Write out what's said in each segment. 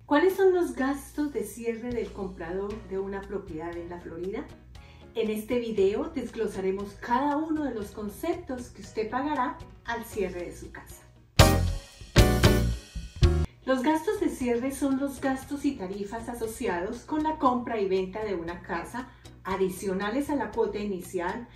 ¿Cuáles son los gastos de cierre del comprador de una propiedad en la Florida? En este video desglosaremos cada uno de los conceptos que usted pagará al cierre de su casa. Los gastos de cierre son los gastos y tarifas asociados con la compra y venta de una casa, adicionales a la cuota inicial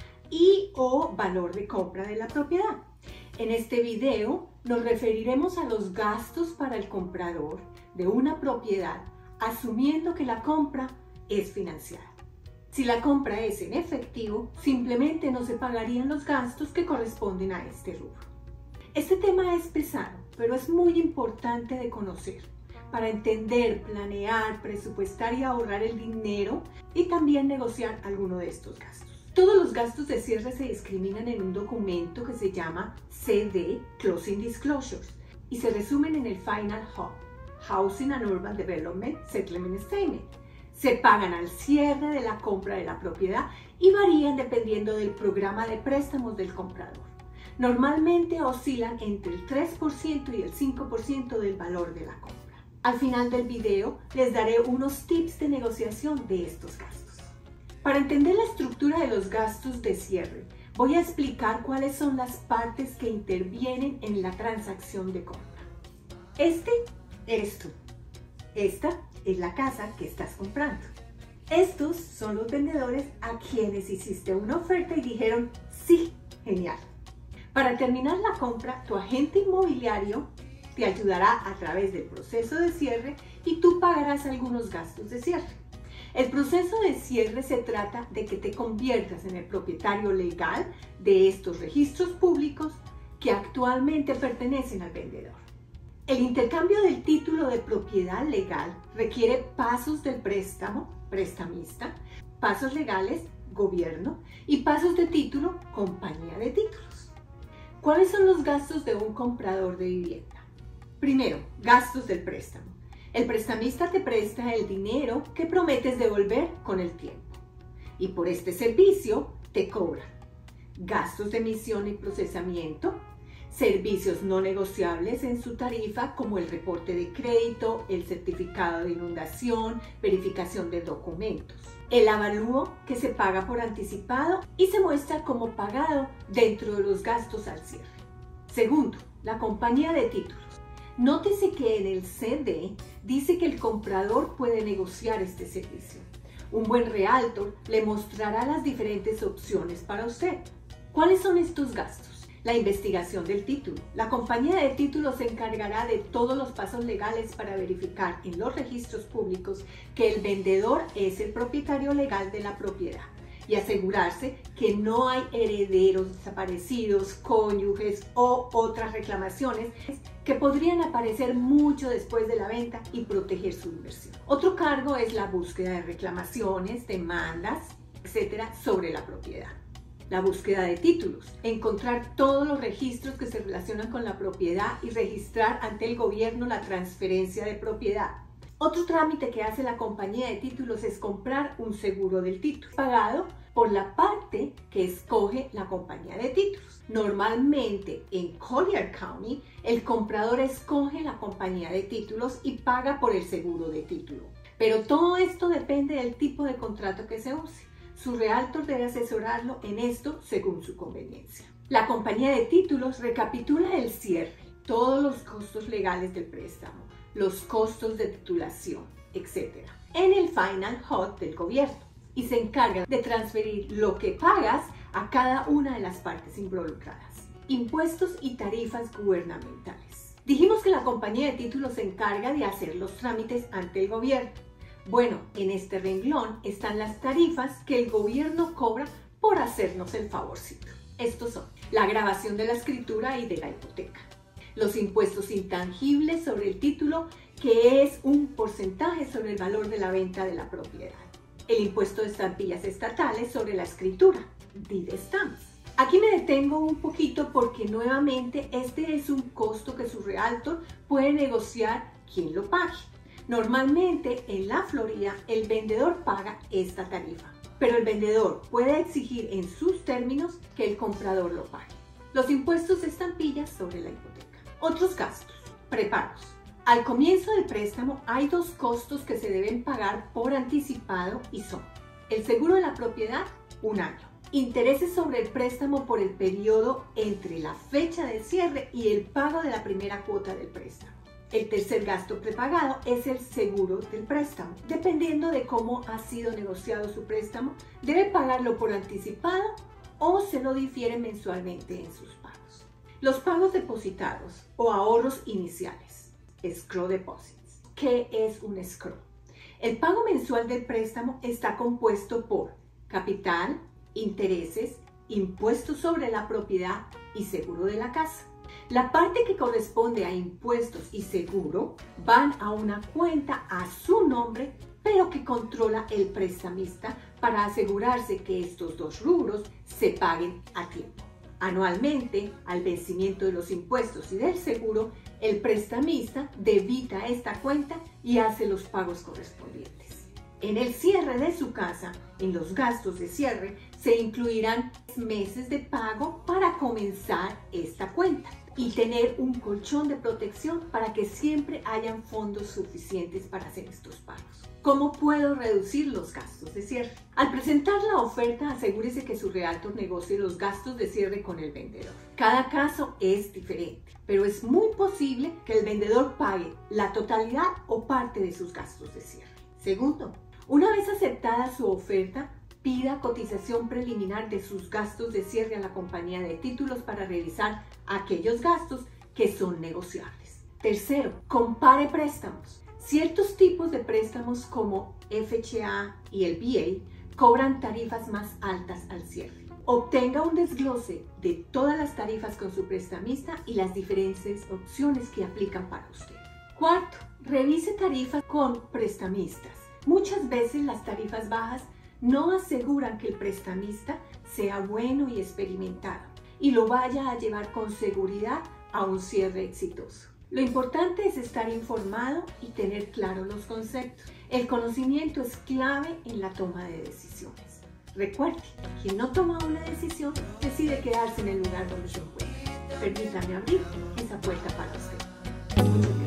o valor de compra de la propiedad. En este video nos referiremos a los gastos para el comprador de una propiedad, asumiendo que la compra es financiada. Si la compra es en efectivo, simplemente no se pagarían los gastos que corresponden a este rubro. Este tema es pesado, pero es muy importante de conocer para entender, planear, presupuestar y ahorrar el dinero y también negociar alguno de estos gastos. Todos los gastos de cierre se discriminan en un documento que se llama CD, Closing Disclosures, y se resumen en el Final HUD, Housing and Urban Development Settlement Statement. Se pagan al cierre de la compra de la propiedad y varían dependiendo del programa de préstamos del comprador. Normalmente oscilan entre el 3% y el 5% del valor de la compra. Al final del video les daré unos tips de negociación de estos gastos. Para entender la estructura de los gastos de cierre, voy a explicar cuáles son las partes que intervienen en la transacción de compra. Este eres tú. Esta es la casa que estás comprando. Estos son los vendedores a quienes hiciste una oferta y dijeron, sí, genial. Para terminar la compra, tu agente inmobiliario te ayudará a través del proceso de cierre y tú pagarás algunos gastos de cierre. El proceso de cierre se trata de que te conviertas en el propietario legal de estos registros públicos que actualmente pertenecen al vendedor. El intercambio del título de propiedad legal requiere pasos del prestamista, pasos legales, gobierno, y pasos de título, compañía de títulos. ¿Cuáles son los gastos de un comprador de vivienda? Primero, gastos del préstamo. El prestamista te presta el dinero que prometes devolver con el tiempo. Y por este servicio te cobran gastos de emisión y procesamiento, servicios no negociables en su tarifa como el reporte de crédito, el certificado de inundación, verificación de documentos, el avalúo que se paga por anticipado y se muestra como pagado dentro de los gastos al cierre. Segundo, la compañía de títulos. Nótese que en el CD dice que el comprador puede negociar este servicio. Un buen realtor le mostrará las diferentes opciones para usted. ¿Cuáles son estos gastos? La investigación del título. La compañía de títulos se encargará de todos los pasos legales para verificar en los registros públicos que el vendedor es el propietario legal de la propiedad y asegurarse que no hay herederos desaparecidos, cónyuges o otras reclamaciones que podrían aparecer mucho después de la venta y proteger su inversión. Otro cargo es la búsqueda de reclamaciones, demandas, etcétera, sobre la propiedad. La búsqueda de títulos, encontrar todos los registros que se relacionan con la propiedad y registrar ante el gobierno la transferencia de propiedad. Otro trámite que hace la compañía de títulos es comprar un seguro del título, pagado por la parte que escoge la compañía de títulos. Normalmente en Collier County, el comprador escoge la compañía de títulos y paga por el seguro de título. Pero todo esto depende del tipo de contrato que se use. Su realtor debe asesorarlo en esto según su conveniencia. La compañía de títulos recapitula el cierre, todos los costos legales del préstamo, los costos de titulación, etc. en el Final HUD del gobierno y se encarga de transferir lo que pagas a cada una de las partes involucradas. Impuestos y tarifas gubernamentales. Dijimos que la compañía de títulos se encarga de hacer los trámites ante el gobierno. Bueno, en este renglón están las tarifas que el gobierno cobra por hacernos el favorcito. Estos son la grabación de la escritura y de la hipoteca, los impuestos intangibles sobre el título, que es un porcentaje sobre el valor de la venta de la propiedad, el impuesto de estampillas estatales sobre la escritura, deed stamps. Aquí me detengo un poquito porque nuevamente este es un costo que su realtor puede negociar quién lo pague. Normalmente en la Florida el vendedor paga esta tarifa, pero el vendedor puede exigir en sus términos que el comprador lo pague. Los impuestos de estampillas sobre la hipoteca. Otros gastos: prepagos, Al comienzo del préstamo hay dos costos que se deben pagar por anticipado y son el seguro de la propiedad, 1 año, intereses sobre el préstamo por el periodo entre la fecha de cierre y el pago de la primera cuota del préstamo. El tercer gasto prepagado es el seguro del préstamo. Dependiendo de cómo ha sido negociado su préstamo, debe pagarlo por anticipado o se lo difiere mensualmente en sus pagos. Los pagos depositados o ahorros iniciales. Escrow deposits. ¿Qué es un escrow? El pago mensual del préstamo está compuesto por capital, intereses, impuestos sobre la propiedad y seguro de la casa. La parte que corresponde a impuestos y seguro van a una cuenta a su nombre, pero que controla el prestamista para asegurarse que estos dos rubros se paguen a tiempo. Anualmente, al vencimiento de los impuestos y del seguro, el prestamista debita esta cuenta y hace los pagos correspondientes. En el cierre de su casa, en los gastos de cierre, se incluirán meses de pago para comenzar esta cuenta y tener un colchón de protección para que siempre hayan fondos suficientes para hacer estos pagos. ¿Cómo puedo reducir los gastos de cierre? Al presentar la oferta, asegúrese que su realtor negocie los gastos de cierre con el vendedor. Cada caso es diferente, pero es muy posible que el vendedor pague la totalidad o parte de sus gastos de cierre. Segundo, una vez aceptada su oferta, pida cotización preliminar de sus gastos de cierre a la compañía de títulos para revisar aquellos gastos que son negociables. Tercero, compare préstamos. Ciertos tipos de préstamos como FHA y el VA cobran tarifas más altas al cierre. Obtenga un desglose de todas las tarifas con su prestamista y las diferentes opciones que aplican para usted. Cuarto, revise tarifas con prestamistas. Muchas veces las tarifas bajas no aseguran que el prestamista sea bueno y experimentado y lo vaya a llevar con seguridad a un cierre exitoso. Lo importante es estar informado y tener claros los conceptos. El conocimiento es clave en la toma de decisiones. Recuerde, quien no toma una decisión decide quedarse en el lugar donde se encuentra. Permítame abrir esa puerta para usted.